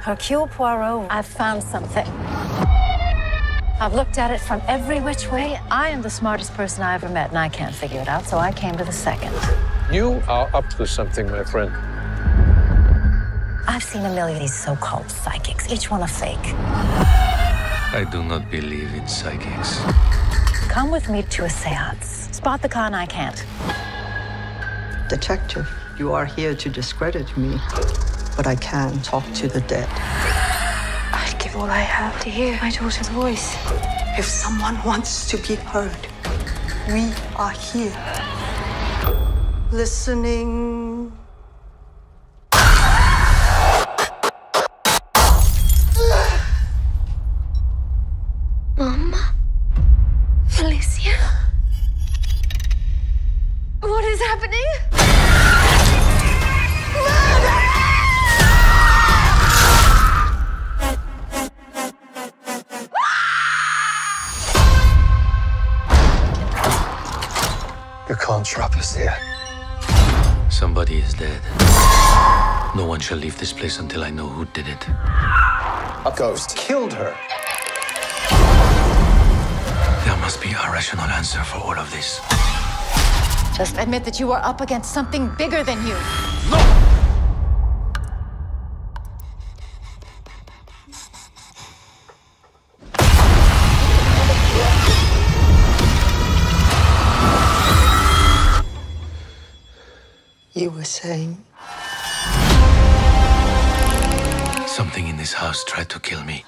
Hercule Poirot, I've found something. I've looked at it from every which way. I am the smartest person I ever met, and I can't figure it out, so I came to the second. You are up to something, my friend. I've seen a million of these so-called psychics, each one a fake. I do not believe in psychics. Come with me to a seance. Spot the con I can't. Detective, you are here to discredit me, but I can talk to the dead. I'd give all I have to hear my daughter's voice. If someone wants to be heard, we are here. Listening. Mama? Felicia? What is happening? You can't trap us here. Somebody is dead. No one shall leave this place until I know who did it. A ghost killed her. There must be a rational answer for all of this. Just admit that you are up against something bigger than you. No! You were saying? Something in this house tried to kill me.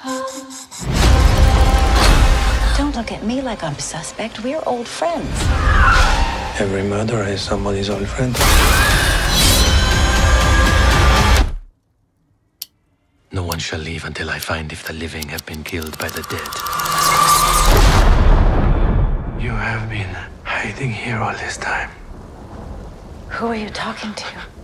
Don't look at me like I'm suspect. We're old friends. Every murderer is somebody's old friend. No one shall leave until I find if the living have been killed by the dead. You have been hiding here all this time. Who are you talking to?